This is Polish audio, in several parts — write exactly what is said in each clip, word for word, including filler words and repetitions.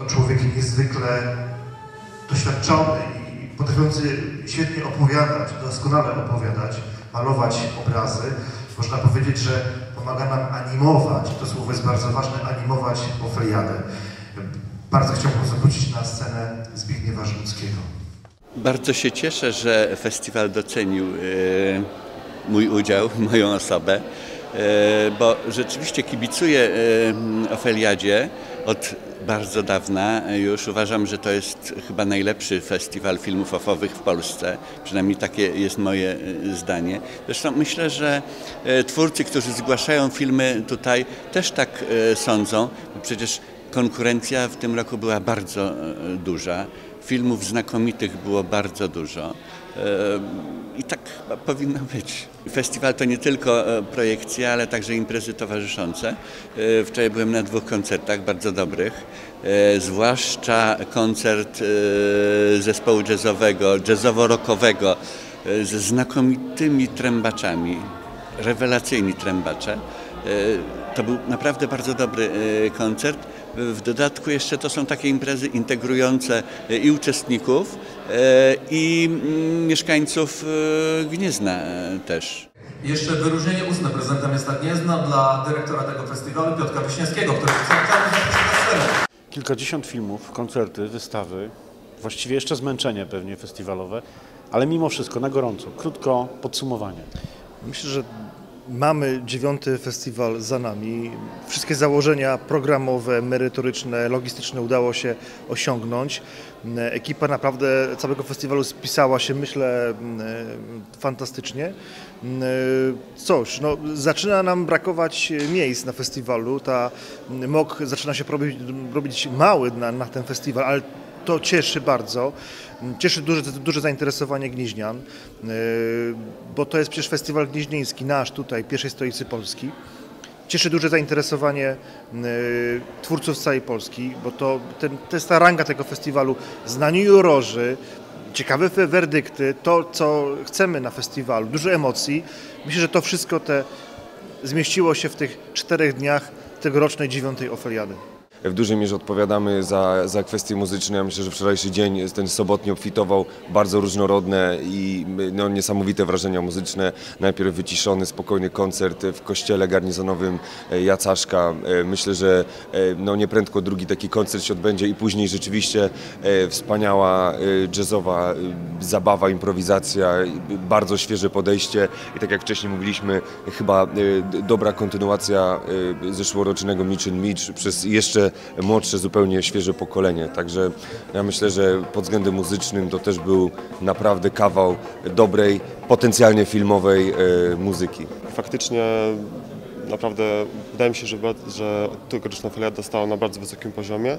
Człowiek niezwykle doświadczony i potrafiący świetnie opowiadać, doskonale opowiadać, malować obrazy. Można powiedzieć, że pomaga nam animować, to słowo jest bardzo ważne, animować Ofeliadę. Bardzo chciałbym zaprosić na scenę Zbigniewa Żmudzkiego. Bardzo się cieszę, że festiwal docenił mój udział, moją osobę, bo rzeczywiście kibicuję Ofeliadzie od bardzo dawna. Już uważam, że to jest chyba najlepszy festiwal filmów ofowych w Polsce. Przynajmniej takie jest moje zdanie. Zresztą myślę, że twórcy, którzy zgłaszają filmy tutaj, też tak sądzą. Przecież konkurencja w tym roku była bardzo duża. Filmów znakomitych było bardzo dużo i tak chyba powinno być. Festiwal to nie tylko projekcje, ale także imprezy towarzyszące. Wczoraj byłem na dwóch koncertach bardzo dobrych, zwłaszcza koncert zespołu jazzowego, jazzowo-rockowego ze znakomitymi trębaczami, rewelacyjni trębacze. To był naprawdę bardzo dobry koncert. W dodatku jeszcze to są takie imprezy integrujące i uczestników, i mieszkańców Gniezna też. I jeszcze wyróżnienie ustne prezydenta miasta Gniezna dla dyrektora tego festiwalu, Piotra Wiśniewskiego, który chciałbym zaprosić na scenę. Kilkadziesiąt filmów, koncerty, wystawy, właściwie jeszcze zmęczenie pewnie festiwalowe, ale mimo wszystko na gorąco. Krótko podsumowanie. Myślę, że mamy dziewiąty festiwal za nami. Wszystkie założenia programowe, merytoryczne, logistyczne udało się osiągnąć. Ekipa naprawdę całego festiwalu spisała się, myślę, fantastycznie. Cóż, no, zaczyna nam brakować miejsc na festiwalu. Ta M O K zaczyna się robić, robić mały na, na ten festiwal, ale to cieszy bardzo. Cieszy duże, duże zainteresowanie gnieźnian, bo to jest przecież festiwal gnieźnieński, nasz tutaj, pierwszej stolicy Polski. Cieszy duże zainteresowanie twórców z całej Polski, bo to, ten, to jest ta ranga tego festiwalu, znani jurorzy, ciekawe werdykty, to co chcemy na festiwalu, dużo emocji. Myślę, że to wszystko te zmieściło się w tych czterech dniach tegorocznej dziewiątej Ofeliady. W dużej mierze odpowiadamy za, za kwestie muzyczne. Ja myślę, że wczorajszy dzień, ten sobotni, obfitował bardzo różnorodne i no, niesamowite wrażenia muzyczne. Najpierw wyciszony, spokojny koncert w kościele garnizonowym Jacaszka. Myślę, że no, nieprędko drugi taki koncert się odbędzie i później rzeczywiście wspaniała jazzowa zabawa, improwizacja, bardzo świeże podejście i tak jak wcześniej mówiliśmy, chyba dobra kontynuacja zeszłorocznego Mitch and Mitch przez jeszcze młodsze, zupełnie świeże pokolenie. Także ja myślę, że pod względem muzycznym to też był naprawdę kawał dobrej, potencjalnie filmowej e, muzyki. Faktycznie naprawdę wydaje mi się, że, że tegoroczna Ofeliada stała na bardzo wysokim poziomie.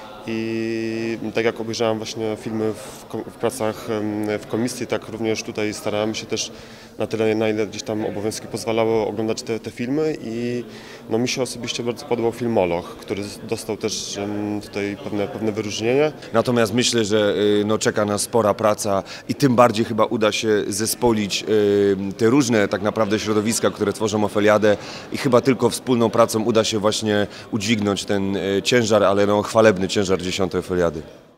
I tak jak obejrzałem właśnie filmy w, w pracach w komisji, tak również tutaj starałem się też na tyle, na ile gdzieś tam obowiązki pozwalały oglądać te, te filmy i no, mi się osobiście bardzo podobał film Moloch, który dostał też tutaj pewne, pewne wyróżnienie. Natomiast myślę, że no, czeka nas spora praca i tym bardziej chyba uda się zespolić te różne tak naprawdę środowiska, które tworzą Ofeliadę i chyba tylko wspólną pracą uda się właśnie udźwignąć ten ciężar, ale no, chwalebny ciężar dziesiątej Ofeliady.